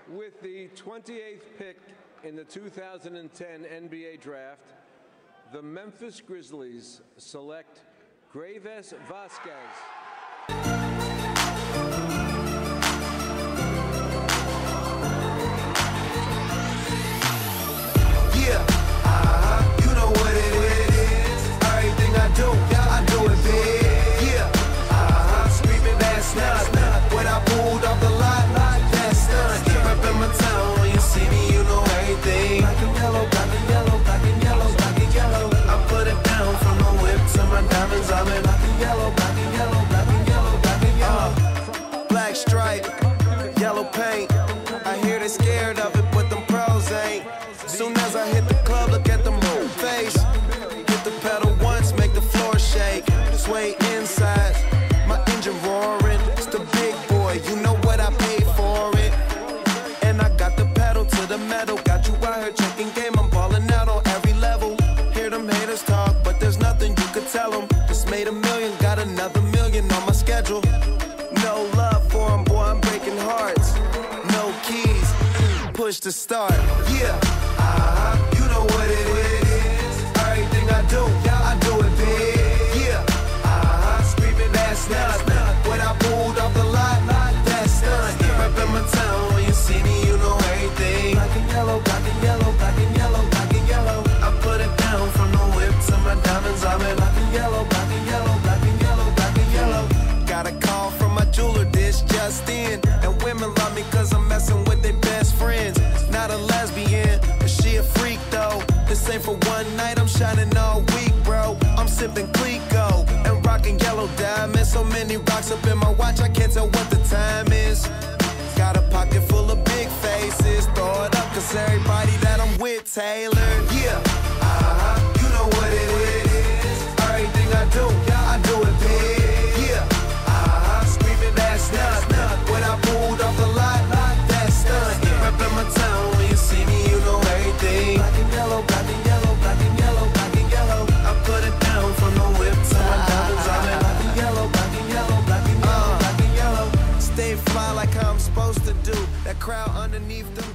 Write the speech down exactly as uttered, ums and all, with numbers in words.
With the twenty-eighth pick in the two thousand ten N B A Draft, the Memphis Grizzlies select Greivis Vasquez. Yeah, uh-huh, you know what it is. Everything I do, I do it big. Yeah, uh-huh, screaming that's not when I pulled off the lot. That's done. Reppin' my town, when you see me, you know everything. Black and yellow, black and yellow, black and yellow, black and yellow. I put it down from the whip to my diamonds. I'm in black and yellow, black and yellow, black and yellow, black and yellow. Uh, black stripe, yellow paint. I hear they scared of it, but them pros ain't. Soon as I hit the club, look at the move face. Hit the pedal once, make the floor shake. Sway inside, my engine roaring. It's the big boy, you know what I paid for it. And I got the pedal to the metal. Got you out here checking game, I'm balling out on every level. Hear them haters talk, but there's nothing you could tell them. Just made a million, got another million on my schedule. No love for them, boy, I'm breaking hearts. No keys, push to start. Yeah. Uh-huh, you know what it is. Everything I do, I do it big. Yeah, uh-huh, screaming that's not when I pulled off the lot. That's done. Reppin' my town, when you see me, you know everything. Black and yellow, black and yellow, black and yellow, black and yellow. I put it down from the whip to my diamonds. I'm in black and yellow, black and yellow, black and yellow, black and yellow. Got a call from my jeweler, this just in. And women love me cause I'm messing with their best friends. Not a lesbian, but she a freak though. This ain't for one night, I'm shining all week, bro. I'm sipping Clico and rocking yellow diamonds. So many rocks up in my watch, I can't tell what the time is. Got a pocket full of big faces. Throw it up, cause everybody that I'm with tailored. Yeah, uh-huh, you know what it is. Everything I do, I do it big. Yeah, uh-huh, screaming that's not when I pulled off the lot. That's done. Reppin' my town, when you see me, you know everything. Black and yellow, black and yellow, black and yellow, black and yellow. I put it down from the whip to my diamonds. I'm in black and yellow, black and yellow, black and yellow, black and yellow. Stay fly like how I'm supposed to do. That crowd underneath the